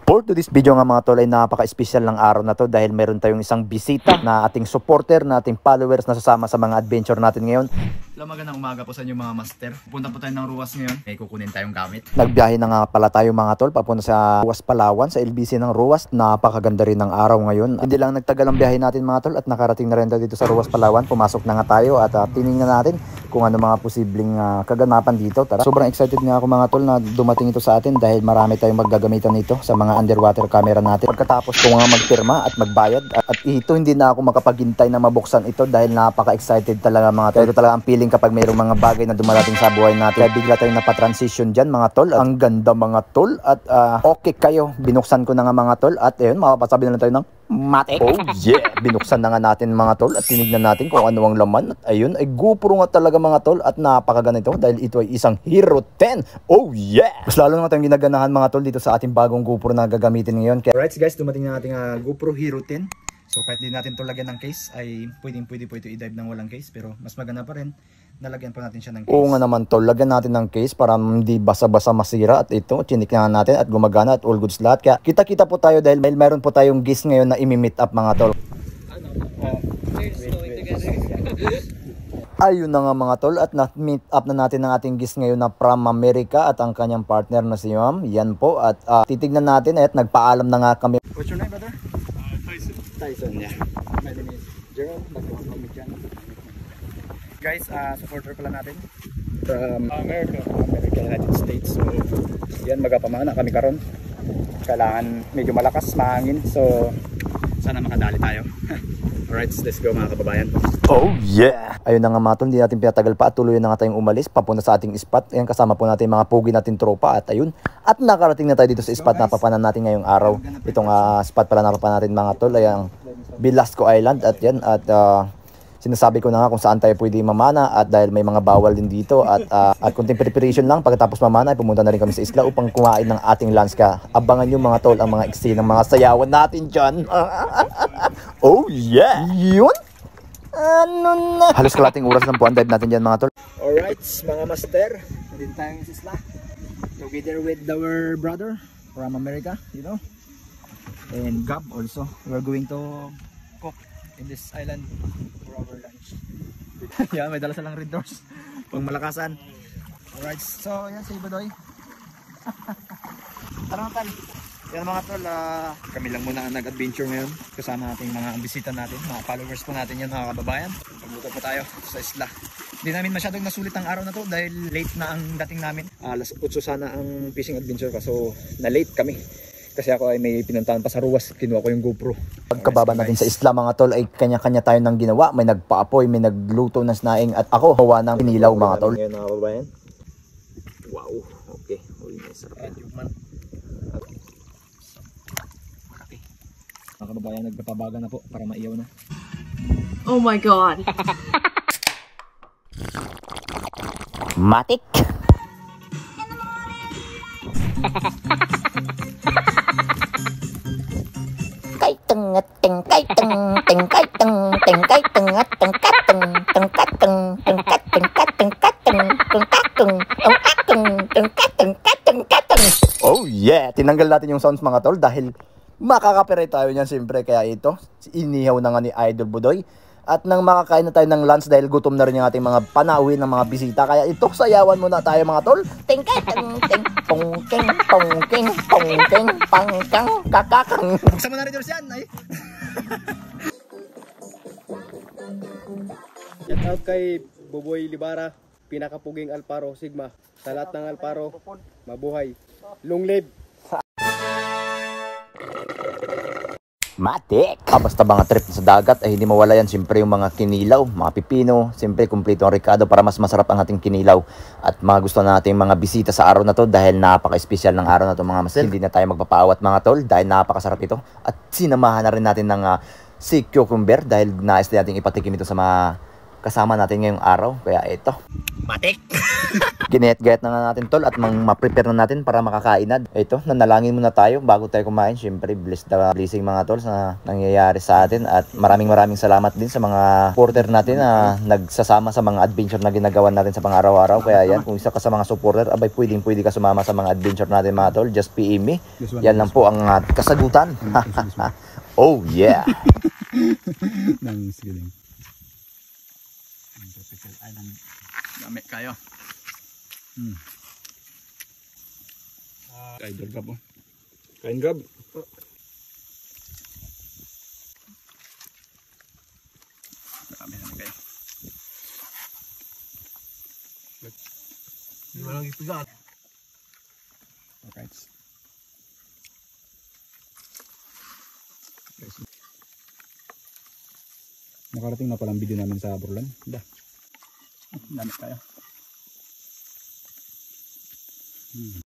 For today's video nga mga tol ay napaka-espesyal ng araw na to dahil meron tayong isang bisita na ating supporter, na ating followers na sasama sa mga adventure natin ngayon. Hello, magandang umaga po sa inyo mga master. Pupunta po tayo ng Ruwas ngayon. May kukunin tayong gamit. Nagbiyahe na nga pala tayo mga tol papunta sa Ruwas, Palawan, sa LBC ng Ruwas. Napakaganda rin ng araw ngayon. Hindi lang nagtagal ang biyahe natin mga tol at nakarating na rin tayo dito sa Ruwas, Palawan. Pumasok na nga tayo at tinignan natin kung ano mga posibleng kaganapan dito. Tara. Sobrang excited nga ako mga tol na dumating ito sa atin dahil marami tayong maggagamitan nito sa mga underwater camera natin. Pagkatapos ko nga magpirma at magbayad at ito hindi na ako makapaghintay na mabuksan ito dahil napaka-excited talaga mga tol. Ito talaga ang feeling kapag mayroong mga bagay na dumarating sa buhay natin. Kaya bigla tayong napatransition dyan mga tol. Ang ganda mga tol at okay kayo. Binuksan ko na nga mga tol at ayun, mapapasabi na lang tayo ng matik. Oh yeah! Binuksan na nga natin mga tol at tinignan natin kung ano ang laman. At ayun, ay GoPro nga talaga mga tol at napakaganito dahil ito ay isang Hero 10. Oh yeah! Mas lalo na tayong ginaganahan mga tol dito sa ating bagong GoPro na gagamitin ngayon. Alright guys, dumating na ating GoPro Hero 10. So kahit di natin ito lagyan ng case ay pwede po ito i-dive ng walang case, pero mas maganda pa rin nalagyan pa natin siya ng case. Oo nga naman tol, lagyan natin ng case para hindi basa-basa masira at ito, chinik na natin at gumagana at all goods lahat. Kaya kita-kita po tayo dahil mayroon po tayong guest ngayon na imi-meet up mga tol. Ayun na nga mga tol at na-meet up na natin ang ating guest ngayon na from America at ang kanyang partner na si Ma'am. Yan po at titignan natin at nagpaalam na nga kami. What's your name brother? Tyson. Tyson, yeah. My name is Gerald. Guys, supporter pala natin from America, United States. So, yan, magapamana kami karon. Kailangan medyo malakas, mahangin. So, sana makadali tayo. Alright, let's go mga kababayan. Oh yeah! Ayun na nga mga tol, hindi natin pinatagal pa at tuloy na nga tayong umalis papunta sa ating spot. Ayan, kasama po natin mga pugi natin tropa at ayun. At nakarating na tayo dito sa spot na papanan natin ngayong araw. Itong spot pala na papanan natin mga tol ay ang Velasco Island at yan at sinasabi ko na nga kung saan tayo pwede mamana at dahil may mga bawal din dito at kunting preparation lang pagkatapos mamana ay pumunta na rin kami sa isla upang kumain ng ating lunch ka. Abangan nyo mga tol ang mga eksena ng mga sayawan natin dyan. Oh yeah! Yun! Ano na? Halos kalating oras ng buwan dive natin dyan mga tol. Alright mga master, nandito tayo sa isla. Together with our brother from America, you know. And Gab also. We're going to cook in this island for our lunch. Yeah, may dala silang red doors pang malakasan. Alright, so yan si Badoy. Tara na tal. Yan mga tol, kami lang muna ang nag-adventure ngayon kasama nating mga bisita natin, mga followers po natin yan mga kababayan. Pagluto po tayo sa isla. Hindi namin masyadong nasulit ang araw na to dahil late na ang dating namin. Alas 8 sana ang fishing adventure kaso na late kami. Kasi ako ay may pinuntahan pa sa Ruwas, kinuha ko yung GoPro. Pagkababa natin sa isla mga tol ay kanya-kanya tayo ng ginawa. May nagpaapoy, may nagluto ng snaing at ako hawa ng pinilaw mga tol. Ngayon mga kababayan. Wow, okay. Uy, sarap. Mga kababayan, nagpapabaga na po para maiyaw na. Oh my God! Matik! Kay tengat teng kay teng teng kay teng teng kay tengat teng kat teng teng kat teng teng kat teng kat teng kat teng teng kat teng teng kat teng kat teng kat teng. Oh yeah, tinanggal natin yung sounds mga tol dahil makaka-copyright tayo niyan siyempre, kaya ito inihaw na nga ni Idol Budoy. At nang makakain na tayo ng lunch dahil gutom na rin yung ating mga panauhin ng mga bisita, kaya ito sayawan muna tayo mga tol. Ting kay teng teng tong king tong king tong king pang kang kakakang. Buksan mo na rin doors yan ay. Shout out kay Boboy Libara, pinakapuging Alparo Sigma. Sa lahat ng Alparo, mabuhay. Long live! Matik! Basta mga trip sa dagat ay hindi mawala yan siyempre yung mga kinilaw, mga pipino, siyempre kumpleto ang Ricardo para mas masarap ang ating kinilaw. At mga gusto nating mga bisita sa araw na to dahil napaka-espesyal ng araw na to mga masel. Hindi na tayo magpapaawat mga tol dahil napakasarap ito. At sinamahan na rin natin ng si cucumber dahil nais natin ipatikim ito sa mga kasama natin ngayong araw. Kaya ito. Matik! Ginayat-gayat na nga natin tol at ma-prepare na natin para makakain na. Ito, nanalangin muna tayo bago tayo kumain. Siyempre, blessing mga tol sa nangyayari sa atin. At maraming salamat din sa mga supporter natin na nagsasama sa mga adventure na ginagawa natin sa pang-araw-araw. Kaya yan, kung isa ka sa mga supporter, abay pwede ka sumama sa mga adventure natin mga tol. Just PM me. Yan lang po ang kasagutan. Oh yeah! Nang sigaling. Tropical Island. Dami kayo. Idol gab oh. Kain gab. Dami kayo. Di ba lagi pigat? Okay. Nakarating na palang video namin sa Burlan. Dami kayo.